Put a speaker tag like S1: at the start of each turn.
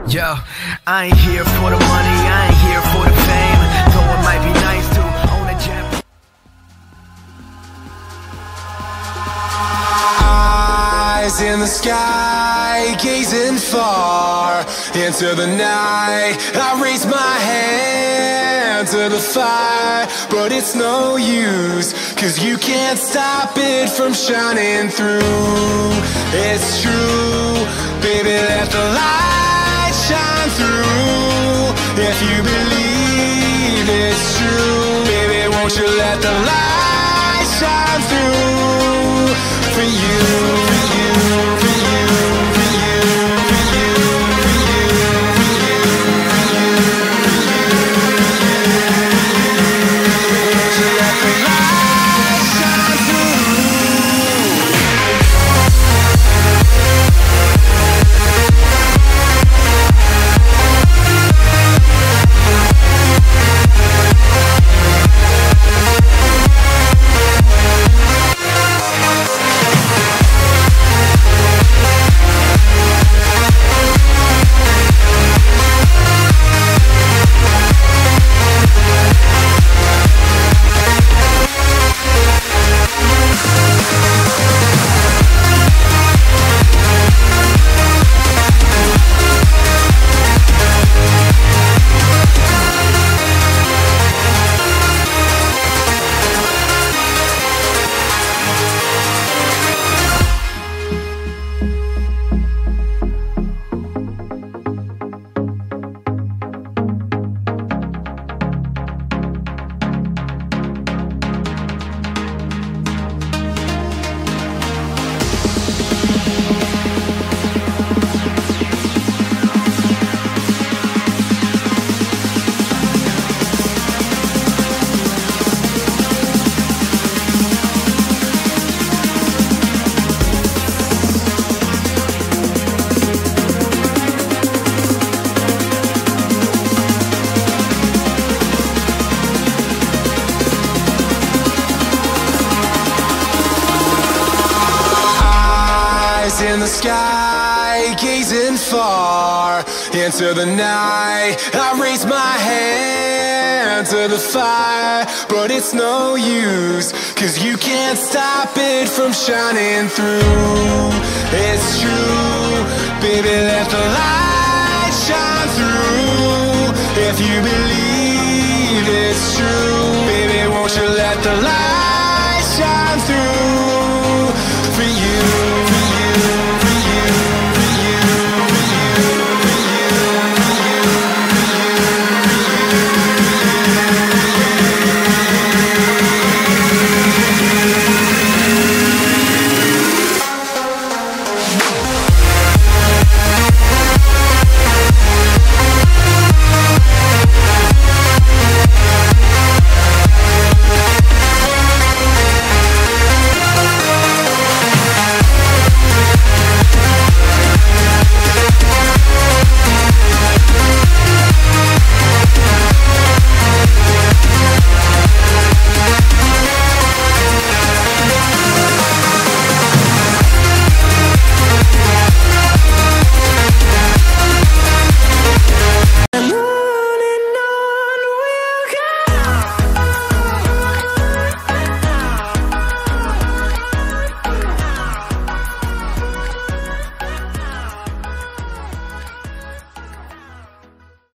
S1: Yo, I ain't here for the money, I ain't here for the fame. Though it might be nice to own a jet.
S2: Eyes in the sky, gazing far into the night. I raise my hand to the fire, but it's no use, 'cause you can't stop it from shining through. It's true, baby, let the light shine through. If you believe it's true, baby, won't you let the light shine through for you, for you, for you, for you, for you, for you, for you, won't you let the light shine through? In the sky, gazing far into the night. I raise my hand to the fire, but it's no use, 'cause you can't stop it from shining through. It's true, baby, let the light shine through. If you believe it's true, baby, won't you let the light